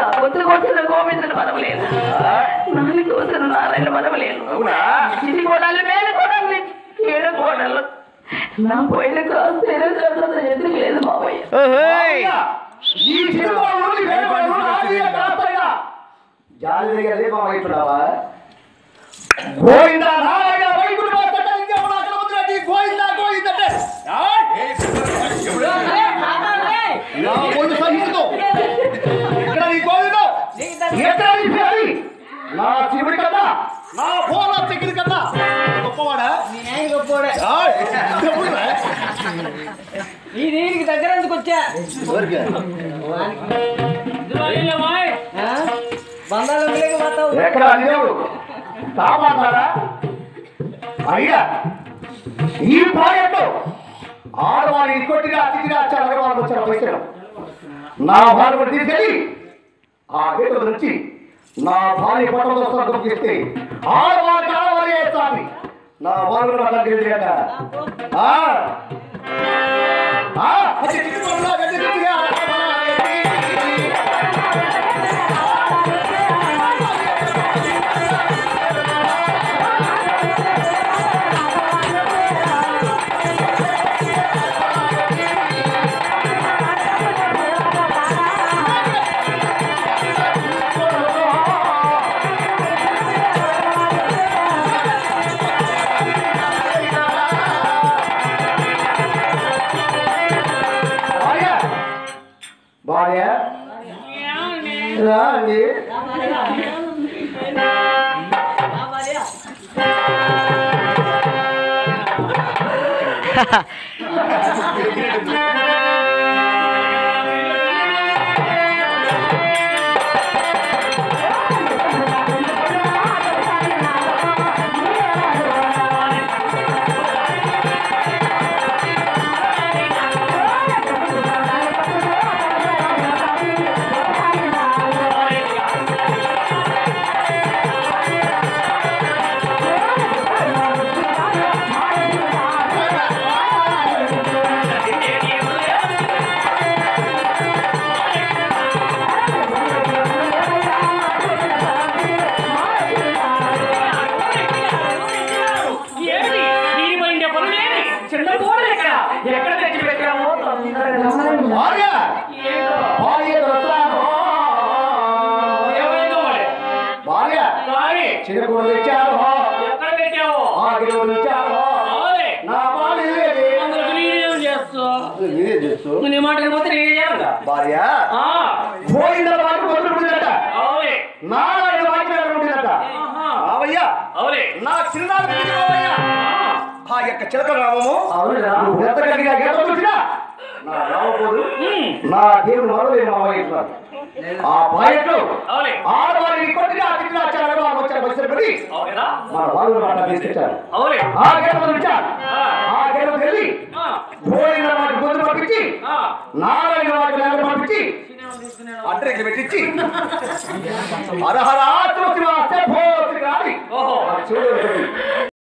కొత్త కోసిన గోవిందుని మనవలేదు, నాలుగు కోసిన నారాయణ మనవలేదు. ఇది కోడలు మేలు కోడలు ఏడు కోడలు నా పోయిన కాస్త ఎందుకు లేదు మావయ్య. గోవిందా నారాయణ వైకుంఠ గోవిందా గోవిందంటే ఇక్కడ నీ గోవిందో ఎక్కడ నా శివుడి కదా నా పోల దగ్గర కదా గొప్పవాడా ఈ దీనికి దగ్గర ఎందుకు వచ్చా బంధాలు ఎక్కడ అడిగావు సామాన్లారా అయ్యా ఈ ప్రాయంలో ఆడవారిని కొట్టిగా అతిథిగా అగరవాళ్ళు వచ్చారు పైసలు నా భార్య తీసుకెళ్ళి ఆ గేట్ల నుంచి నా భార్య పట్టణ వస్త్రం చేస్తే ఆడవారికి ఆడవారి వేస్తాను నా భార్య తెలియక భార్య రాండి చిన్నకూడలు ఇచ్చారు భార్య పోయిన కొట్టుకుంటుందట నారాయణ వాక్యట అవయ్యా నా చిన్నాడు ఆ యొక్క చిలక రామము నా రామపోదు నా దేవుడు మరొక మావయ్యారు ఆ పాయింట్లు ఆడవారిని కొట్టిగా అతిథిగా వచ్చారు బస్సులు పెట్టి మన వాళ్ళు మాట తీసుకొచ్చారు ఆ గేదెలు ఇచ్చారు ఆ గేదెలు వెళ్ళి పోయిన వాటి గొంతు పంపించి నారాయణ వాటి నేల పంపించి అడ్రెక్కి పెట్టించి హరహరా చూసి చూడండి